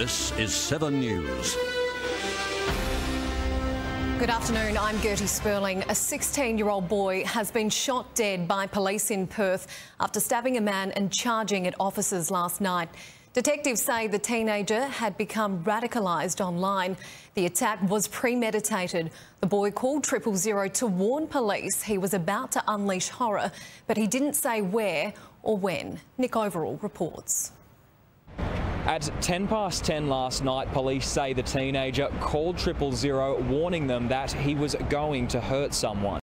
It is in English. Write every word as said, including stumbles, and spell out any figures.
This is Seven News. Good afternoon, I'm Gertie Spurling. A sixteen-year-old boy has been shot dead by police in Perth after stabbing a man and charging at officers last night. Detectives say the teenager had become radicalised online. The attack was premeditated. The boy called triple zero to warn police he was about to unleash horror, but he didn't say where or when. Nick Overall reports. At ten past ten last night, police say the teenager called triple zero, warning them that he was going to hurt someone.